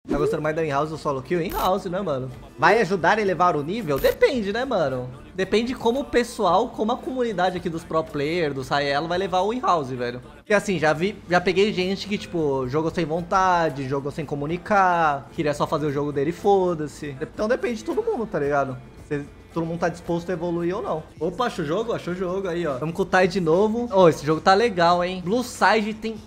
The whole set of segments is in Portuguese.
Tá gostando mais da in-house ou solo kill? In-house, né, mano? Vai ajudar a elevar o nível? Depende, né, mano? Depende como o pessoal, como a comunidade aqui dos pro players, dos high-elo, vai levar o in-house, velho. Porque assim, já peguei gente que, tipo, jogou sem vontade, jogou sem comunicar, queria só fazer o jogo dele e foda-se. Então depende de todo mundo, tá ligado? Todo mundo tá disposto a evoluir ou não. Opa, achou o jogo aí, ó. Vamos com o Tai de novo. Oh, esse jogo tá legal, hein? Blue Side tem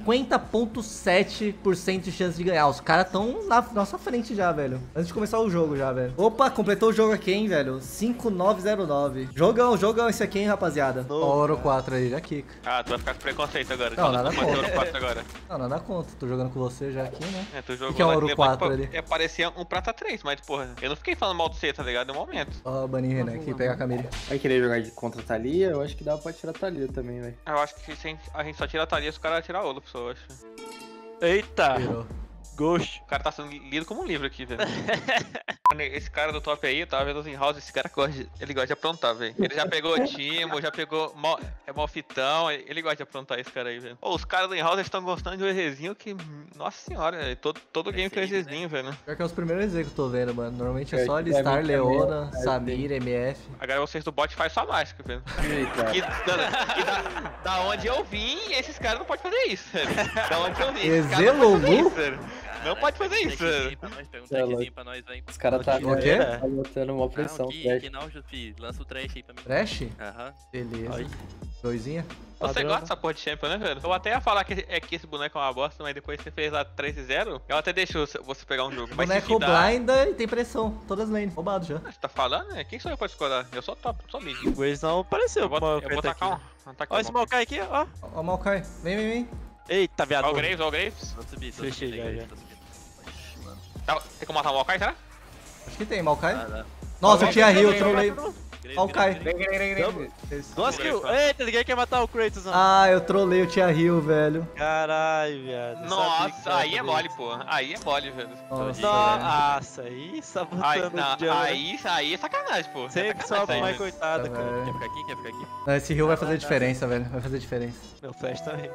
50,7% de chance de ganhar. Os caras tão na nossa frente já, velho. Antes de começar o jogo já, velho. Opa, completou o jogo aqui, hein, velho. 5909. Jogão esse aqui, hein, rapaziada. Ó, Ouro 4 aí, já quica. Ah, tu vai ficar com preconceito agora. Não, nada contra. Ouro 4 agora. Não, nada contra. Tô jogando com você já aqui, né? É, tu jogou O que é um lá, Ouro depois, 4 ali? Parecia um prata 3, mas porra, eu não fiquei falando mal do você, tá ligado? No momento. Ó, Baninho Renan aqui, pega a Camille. Vai querer jogar contra a Thalia? Eu acho que dá pra tirar a Thalia também, velho. Eu acho que se a gente só tira a Thalia, os caras vão tirar ouro, pessoal, eu acho. Eita! Virou. Ghost. O cara tá sendo lido como um livro aqui, velho. Esse cara do top aí, eu tava vendo os in-house, esse cara ele gosta de aprontar, velho. Ele já pegou Timo, já pegou Malfitão, ele gosta de aprontar esse cara aí, velho. Pô, os caras do in-house estão gostando de um EZzinho que, nossa senhora, véio, todo game tem um EZzinho, velho. Pior que é os primeiros EZ que eu tô vendo, mano. Normalmente é É, só é Alistar, muito Leona, também, Samir, MF. Agora vocês do bot faz só mágica, velho. Eita. Da onde eu vim, esses caras não podem fazer isso, velho. Da onde eu vim, EZ esses caras não podem fazer Lulu? isso, velho. Não pode fazer isso, velho. Pega um trackzinho pra nós aí. Os caras tá O quê? botando uma pressão. Que não, Jufi. Lança o trash aí pra mim. Trash? Aham. Beleza. Aí. Doisinha. Você Padrão, gosta dessa porra de champion, né, velho? Eu até ia falar que esse boneco é uma bosta, mas depois você fez lá 3-0, eu até deixo você pegar um jogo. Mas Boneco se dá... blinda e tem pressão. Todas lane. Roubado já. Você tá falando, né? Quem sou eu pra escorar? Eu sou top, sou mid. O Waze não apareceu. Eu vou Maokai tá tacar aqui. ataque Ó esse Maokai aqui, ó. Ó o Maokai. Vem. Eita, viado. Ó o Graves, ó o Graves. Vou subir, Fechei já. tô subindo. Tá, tem como matar o Maokai, será? Acho que tem, Maokai. Dá. Nossa, eu tinha heal, eu trolei. Graves, Maokai. Graves. Duas kills. Eita, ninguém quer matar o Kratos, não. Ah, eu trolei o tia heal, velho. Caralho, viado. Sabia que Nossa, ia aí é fazer mole, isso. pô. Aí é mole, velho. Nossa, velho. Nossa, aí sabotando o dia. Aí é sacanagem, pô. Sempre é sobe mais velho. coitada, Tá, cara. velho. Quer ficar aqui? Quer ficar aqui? Não, esse heal vai fazer diferença, velho. Vai fazer diferença. Meu flash também.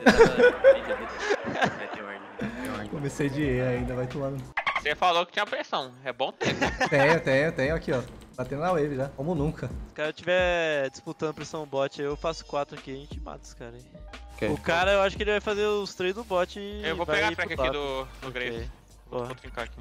Comecei de E ainda, vai tomando. Você falou que tinha pressão. É bom ter. Tenho aqui, ó. Batendo na wave já. Como nunca. Se o cara estiver disputando pressão bot, eu faço 4 aqui e a gente mata os caras aí. O cara, eu acho que ele vai fazer os 3 do bot e Eu vou vai pegar a ir track pro aqui top. do Graves. Ok. Vou Boa. trincar aqui.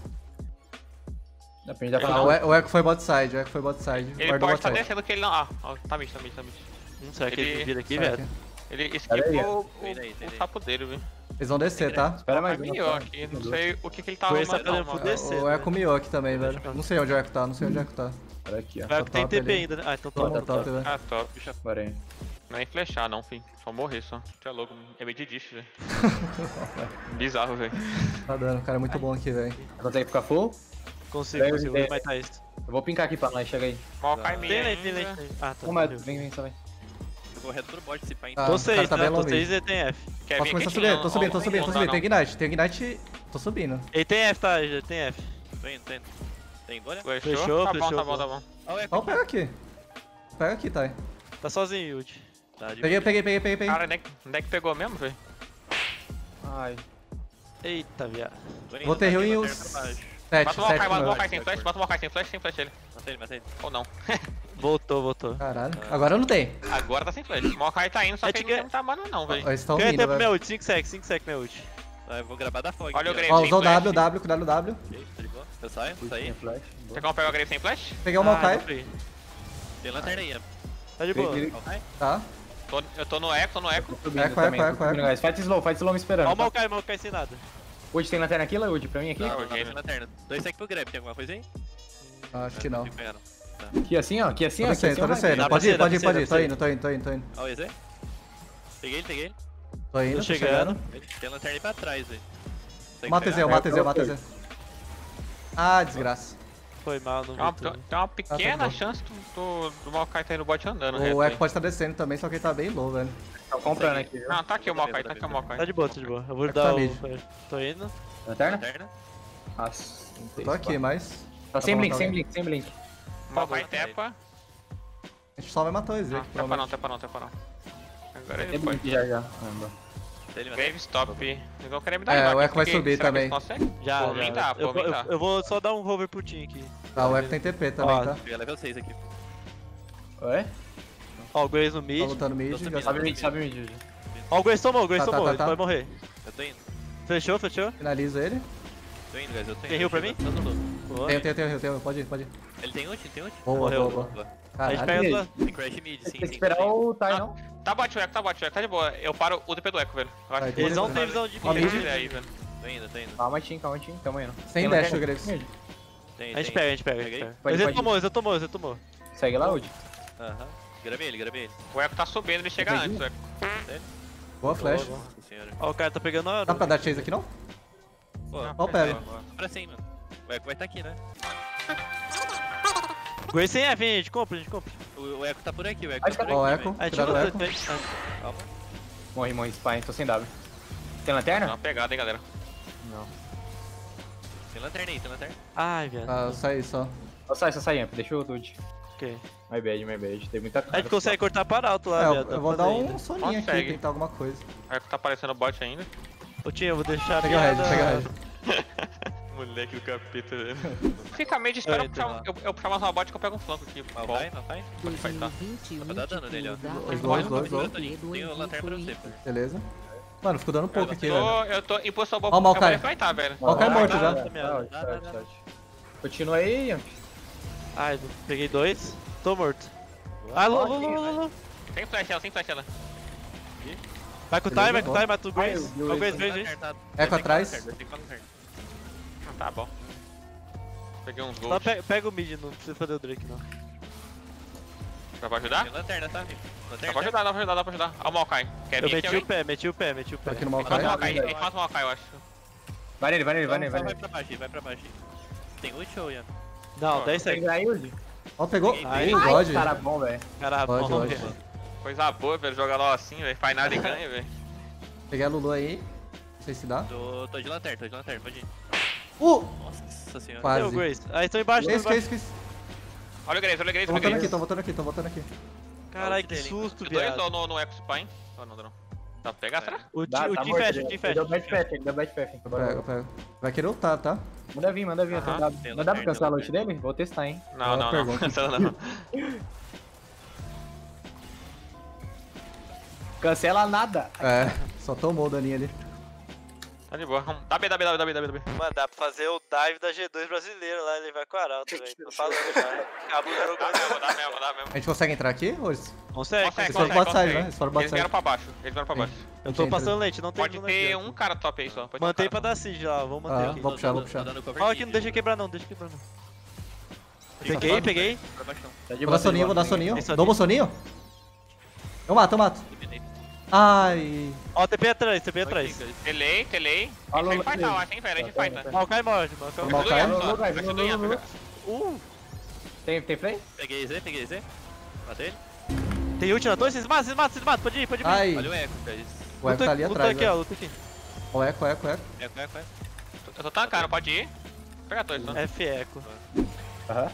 Depende da Ah, final. o Echo foi bot side, Ele Guardou pode bot estar side. descendo que ele não. Ah, ó, tá mid. Será que ele vira aqui, Sai velho? Ele Pera esquipou aí. o sapo dele, viu? Eles vão descer, tá? Espera mais Mas uma. miou aqui, não sei o que ele tá Foi essa arrumando não, pra mano. descer. O Echo miou aqui também, velho. Não sei onde o Echo tá, Espera aqui, ó. Vai que tem top TP ali. ainda, né? Ah, então Top, top. top, velho. Ah, top, bicho. Bora aí. Não é nem flechar, não, filho. Só morrer, só. Você é louco, é meio de dish, velho. Bizarro, velho. Tá dando, o cara é muito bom aqui, velho. Consegue ficar full? Consigo, Deve- vou matar isso. Eu vou pincar aqui pra nós, chega aí. Maokai Tem minha lane, tem ainda. lane. Ah, tá. Não, mas vem, só vai. Eu vou reto pro bot se pá Ah, então. Tô o cara 6, tá tá? bem Tô longe. 6 e tem F. Quer Posso vir começar a aqui, subir, não? tô subindo. Não Tem Ignite, tô subindo. Ele tem F, tá? Já tem F. Tô indo. Tem bolha? Fechou, Tá bom, fechou, tá bom, pô. tá bom. Ó, o Echo. Ó, pega aqui. Pega aqui, Thay. Tá sozinho, Yud. Tá de Peguei. Cara, onde é que pegou mesmo, velho? Ai. Eita, viado. Tô indo, Vou ter tá heal aqui, em lanterna uns pra baixo. 7, Mata o Maokai, 7 mata o meu. Maokai sem flash, mata o Maokai sem flash ele. Matei ele. Ou não. Voltou. Caralho. Agora não tem. Agora tá sem flash. O Maokai tá indo, só que É ele que- não tá mana não, velho. Eles estão Ganha vindo, tempo meu velho. ult, 5 sec meu ult. Tá, eu vou gravar da fog. Olha o aqui, Graves. Ó, sem usou o flash. W, cuidado o W. Ok, tá de boa. Eu saio. Flash. Você quer pegar o Graves sem flash? Peguei o Maokai. Tem lanterna aí, ó. Tá de boa. Maokai? Tá. Eu tô no eco, Subindo Eco, também, eco, tô subindo, eco. guys. Fight slow me esperando. Ó o Tá? Maokai sem nada. Wood tem lanterna aqui, Wood? Pra mim aqui? Não. Não, ok, sem né? lanterna. 2 sec pro grab, tem alguma coisa aí? Acho que não. Fico pegando. Aqui assim, ó. Aqui assim, Tô ó. Aqui descendo, tô assim, ó. descendo. Dá pra Pode ir, ser, pode dá ir, pra pode ir. ser, Tô indo. Ó o EZ. Peguei ele. Tô indo, Tô tô chegando. chegando. Tem lanterna aí pra trás, velho. Mata Zé, mata Zé. Ah, desgraça. Foi mal, não Tem uma, vi tudo. tem uma pequena bom. chance do Maokai tá indo no bot andando. O reto Echo aí. pode estar descendo também, só que ele tá bem low, velho. Tô comprando aqui, viu? Não, tá aqui o Maokai, tá aqui o Maokai. Tá de boa. Eu vou Tá dar o... mid. Tô indo. Lanterna? Lanterna. Nossa. não tem Tô aqui, espaço. mas... Tá sem Tá blink, bom, sem tá blink, sem blink. Maokai Tá bom, tepa. A gente só vai matar o EZ Não, aqui, tepa não, provavelmente. tepa não. Agora Tem ele pode. blink já. Anda. Ele vai Grave stop. Eu quero me dar É, embaixo o Echo vai aqui, subir será que também. eles conseguem? Já, Pô, nem já. dá, pô, nem dá. Eu vou só dar um rover pro Tim aqui. Tá, o Echo tem TP também, Ó, tá? pegar level 6 aqui. Oi? Ó, o Grace no Tá mid. lutando mid. Tô subindo. já Sobe mid. Ó, o Grace tomou, o Grace Tá, tá, tomou. tá, tá. Ele vai morrer. Eu tô indo. Fechou. Finalizo ele. Tô indo, guys. Eu tô indo. Tem heal pra mim? Todo mundo. Boa. Tenho. Pode ir. Ele tem ult, tem ult. Boa, Morreu. boa. Boa. A gente Caralho. pega a tua. Tem crash mid, sim, Tem que sim. esperar o Tai, Ah, não? Tá bot o Echo, tá de boa. Eu paro o DP do Echo, velho. Eu acho Vai, que Eles não Vai. têm visão de Ó, mid. mid. quiser aí, velho. Tô indo. Calma, Tim. Tamo indo. Sem Tem dash, lanterna? o Graves. Tem, A gente tem. pega. Peguei? Pode, Mas pode. ele tomou. Segue lá, Udi. Aham. Gravei ele. O Echo tá subindo, ele chega Entendi. antes, o Echo. Boa flash. Nossa senhora. Ó, o cara tá pegando a hora. Dá pra dar chase aqui, não? Pô, Ó, pega. pra cima. O Echo vai estar aqui, né? Grace sem F, hein? A gente compra. O Echo tá por aqui, o Echo Acho tá que por Ó, o aqui. Echo. velho. A gente Cuidado, luta. Echo. Calma. Morri, Spine, tô sem W. Tem Dá lanterna? uma pegada, hein, galera. Não. Tem lanterna aí, tem lanterna. Ai, velho. Ah, sai só. Só sai, Amp. Deixa o Dude. Ok. My bad. Tem muita cara. A gente consegue cortar para alto lá, É, viado. eu vou dar um soninho aqui, Consegue. tentar alguma coisa. O Echo tá aparecendo bot ainda. Ô, Tim, eu vou deixar a Pega o red, piada- pega o red. Moleque do capeta, velho. Fica meio de espera eu puxar, eu puxar mais uma bot que eu pego um flanco aqui. Mal Bom, vai. pode fightar. Dá pra dar dano nele, ó. Dois. Tem o lanterna pra você, pô. Beleza. Mano, fico dando pouco aqui, velho. Eu tô em posição boa Ó o pra Maokai. poder fightar, velho. Maokai morto já. Tá. Continua aí, Amp. Ai, peguei 2. Tô morto. Ah, Lu. Sem flash ela. Vai com o Beleza, time, boa. mata o Grace. Ai, Ó, o Grace. Echo atrás. Ah, tá bom. Peguei uns Só gols. pega o mid, não precisa fazer o Drake, não. Dá pra ajudar? Tem lanterna, tá, amigo? Dá pra ajudar. Ó o Maokai. Quer Eu vir aqui, meti o pé. Tô aqui no Mata o Maokai. Maokai. Ele mata o Maokai, eu acho. Vai nele. Vai pra baixo. Tem ult ou Ian? Não, 10 Segue segundos. aí, Udi. Ó, pegou. Ai, God. Cara bom, velho. Caralho, Pode, bom, pode. velho. Coisa boa, velho. Joga LOL assim, velho. Faz nada e ganha, velho. Peguei a Lulu aí. Não sei se dá. Tô de lanterna, pode ir. Nossa senhora. Quase. Tem o Grace. Aí, estão embaixo, Que isso. Olha o Grace. Tô voltando aqui. Caralho, que Dele. susto, Os dois viado. no Echo Spine. Oh, não. Dá pra pegar, será? O Tá Tim morto, fecha, ele deu bad path. Pego. Vai querer ultar, tá? Manda vir. Aham. Não dá pra cancelar a ult dele? Vou testar, hein. Não. Boa pergunta. Não. Cancela nada. É, só tomou o daninho ali. Tá de boa. Dá B. Mano, dá pra fazer o dive da G2 brasileiro lá, ele vai com o Arauto, velho. Tô falando já. Acabou o jogo. Dá mesmo. A gente consegue entrar aqui, Rose? Consegue. Eles foram pro bot side, né? Eles foram pro bot Eles vieram side. pra baixo. Eu tô passando lente, não tem Pode como ter aqui, ó. um cara top aí só. Pode ter um Mantém cara. pra dar seed lá, vamos manter Ah, aqui. vou puxar. Tô dando cover Ó, aqui, não mid, deixa viu? quebrar não. Peguei. Pra baixo não. Tá de Vou dar boa, soninho. Tem soninho. Dou um soninho? Eu mato. Eliminei. Ai. Ó, TP atrás. Telei. Alô, A gente vai fightar, alô, eu acho, hein, velho. A gente fighta. Maokai morre, Maokai. Alô. Tem play? Peguei Z. Matei ele. Tem ult na torre, vocês matam, pode ir. Ai. Olha o Echo, cara. O Echo tá ali Luta atrás, aqui, ó, velho. luta aqui. Ó, o Echo. Echo. Eu tô tancando, pode ir. Pega a torre só. F eco. Aham.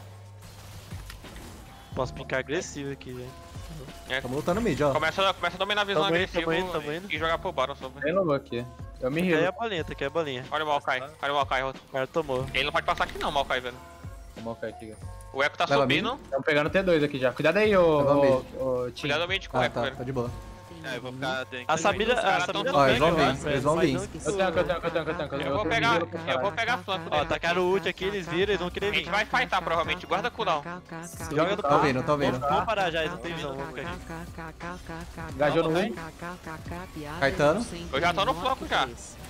Posso picar agressivo aqui, velho. Tamo lutando mid, ó. Começa a dominar a visão Tamo indo, agressiva tamo indo. e jogar pro bottom só, velho. Tem lobo aqui. Eu me Tá aí rio. a balinha. Olha o Maokai. O cara tomou. Ele não pode passar aqui não, Maokai, velho. Vamos cair aqui. O Echo tá Leva subindo. Estamos pegando T2 aqui já. Cuidado aí, Leva ô Tim. Cuidado mid com o Ah, Echo, tá. velho. Tá de boa. É, eu vou ficar... A Samira caras tão- não Ó, tanca, eles vão vir, velho. eles vão vir. Eu tanco. Eu vou pegar flanco Ó, dele. tacaram o ult aqui, eles viram, eles vão querer A vir. gente vai fightar, provavelmente. Guarda cooldown. Joga no Tô vendo. Vamos parar já, eles não tem visão, vamos ficar aqui. Engajou no win. Caetano. Eu já tô no flanco já.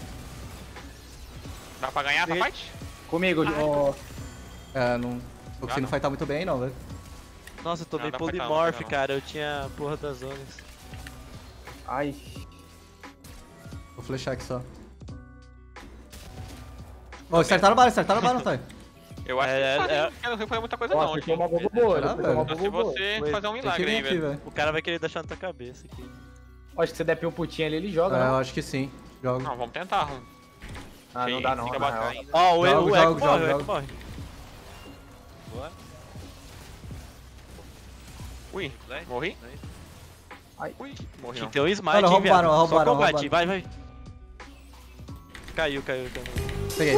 Dá pra ganhar essa fight? Comigo, ô. É, não tô conseguindo fightar muito bem, não, velho. Nossa, eu tomei Não, dá pra cá, polymorph, não dá pra cara, eu tinha a porra das zonas. Ai. Vou flechar aqui só. Ó, startaram a bala, tá? Eu acho que não foi muita coisa não, Nossa, foi uma tio. boba boa. Será, Foi uma velho? Se boba boa. você Foi. fazer um Tem que milagre vir aí, aqui, velho. velho. O cara vai querer deixar na tua cabeça aqui. Acho que você der um putinho ali, ele joga, É, né? eu acho que sim. Joga. Não, vamos tentar. Ah, não dá não, Fica na bacana real. ainda. Ó, o Jogo, Echo jogo, morre, o jogo. Echo morre. Boa. Ui, Vai. morri? Ai. Ui, morri Tinha não. que ter um smite, Mano, hein, roubaram, viado. Só roubaram, combate, roubaram. vai. Caiu. Peguei.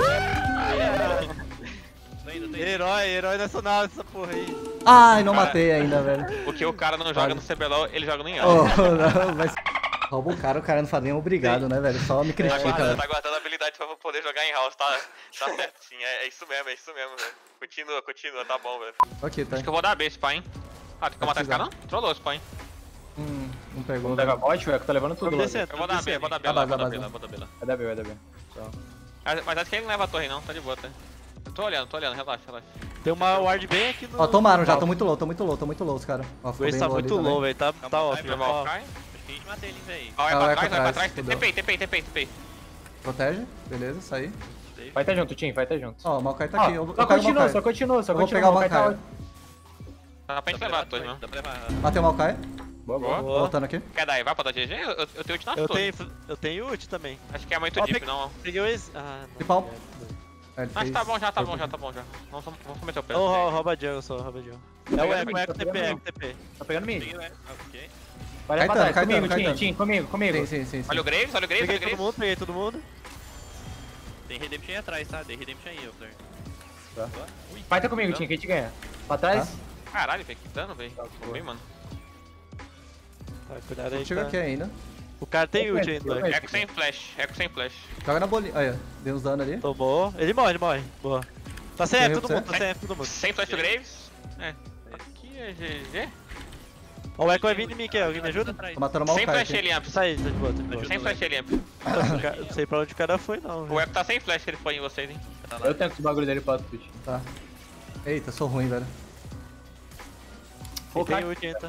Tô indo. Herói nacional essa porra aí. Ai, não matei ainda, velho. Porque o cara não joga Vale. no CBLOL, ele joga no IAL. Oh, não, mas... Rouba o cara não faz nem obrigado, né, velho? Só me critica, velho. Tá guardando a habilidade pra poder jogar em house, tá certinho. É isso mesmo, velho. Continua, tá bom, velho. Ok, tá. Acho que eu vou dar B, esse pai, hein. Ah, tu quer matar esse cara não? Trollou esse pai, hein. Não pegou. Vamos pegar bot, velho, que tá levando tudo. Vamos Logo. descer. Eu vou dar B, vou dar B A lá, base, vou dar a B base. lá, vou dar B lá. Vai dar B. Mas acho que ele não leva a torre não, tá de boa, tá. Eu tô olhando, relaxa. Tem uma ward bem aqui no... Ó, tomaram já, tô muito low os caras. Ó, O ficou Waze bem tá low ali muito também. low, velho. Tá off. Vai mal, Ó. cai. Acho que a gente matei ele, velho. Ó, Ah, vai pra trás, fudeu. TP. Protege, beleza, saí. Vai tá junto, Tim, vai tá junto. Ó, o Maokai tá aqui. Eu Só pego o continua, Maokai. só continua. Eu vou pegar o Maokai tá Maokai. ótimo. Dá pra gente levar a torre, não. Dá pra levar. Matei o Maokai. Boa. Boa. Voltando aqui. Quer dar aí, vai pra dar GG? Eu tenho ult na torre. Eu tenho ult também. Acho que é muito Ó, deep, não. Peguei o Waze. Ah, não. Tripal. É, ele Acho que fez- tá bom já. Vamos meter o pé. Rouba jungle só, rouba jungle. É o Eco, TP. Tá pegando mim. Peguei o Echo. Ok. Vai levar Caetano, atrás, comigo, Caetano. Tim, comigo. Sim. Olha o Graves. Peguei todo mundo. Tem Redemption aí atrás, tá? Tem Redemption aí, Flor. Tá. Ui, Vai tá comigo, Tim, que a gente ganha. Pra trás. Caralho, velho, que dano, velho. Tô bem, mano. Tá, cuidado aí. Chega Tá. aqui ainda. O cara tem ult ainda. Eu vejo. Eco sem flash. Joga na bolinha. Aí, ó. Deu uns dano ali. Tomou. Ele morre. Boa. Tá sem F, Morreu todo pra mundo. Tá sem F, todo mundo. Sem flash do Graves. É. Aqui é GG. Ó, o Echo vai vir em mim aqui, alguém me ajuda? Tô matando o Sem Maokai flash aqui. ele amp. Sai, tá de boa, tá de boa. Sem flash ele amp. Não sei pra onde o cara foi, não. O velho. Eco tá sem flash que ele foi em vocês, hein. Eu tanco esse bagulho dele pro outro pitch. Tá. Eita, sou ruim, velho. Ele tem ult ainda.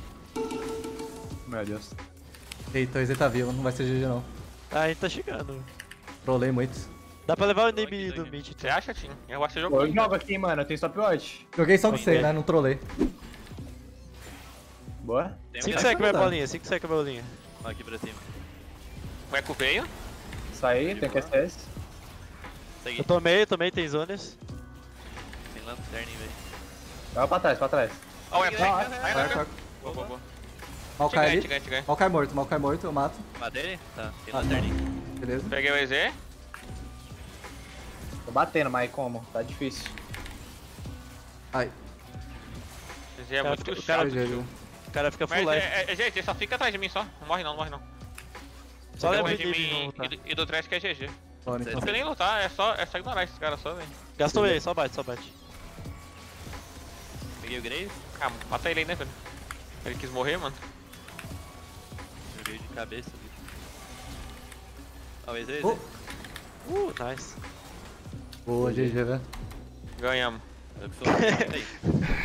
Meu Deus. Eita, o EZ tá vivo, não vai ser GG não. Ah, a gente tá chegando. Trolei muito. Dá pra levar o inib do mid. Você acha, Tim? Eu acho que você Pô, jogou. eu jogo aqui, mano, eu tenho stopwatch. Joguei só com você, né? Não trolei. Boa. 5 seconds vai bolinha, 5 seconds vai bolinha. Ó, aqui pra cima. O Eco veio. Saí, tem QSS. Segui. Eu tomei, tem zonas. Tem lanterna, hein, velho. Vai pra trás. Ó, o Eco. Vai. Boa. Maokai ali. Ganha. Maokai morto, eu mato. Matei ele? Tá, tem Ah, lanterna. Beleza. Peguei o EZ. Tô batendo, mas como? Tá difícil. Ai, EZ é muito o chato. cara- GG. O cara fica full Mas life. GG, só fica atrás de mim só. Não morre não. Só leva o Depois de inib mim não, tá? e do trash que é GG. Bora, então. Não precisa nem lutar, é só ignorar esses caras só, velho. Gastou ele, só bate. Peguei o Graves. Ah, mata ele aí, né, velho? Ele quis morrer, mano. Joguei de cabeça, bicho. Ó, o EZ. Nice. Boa, GG, velho. Ganhamos. Eu que sou. Aí.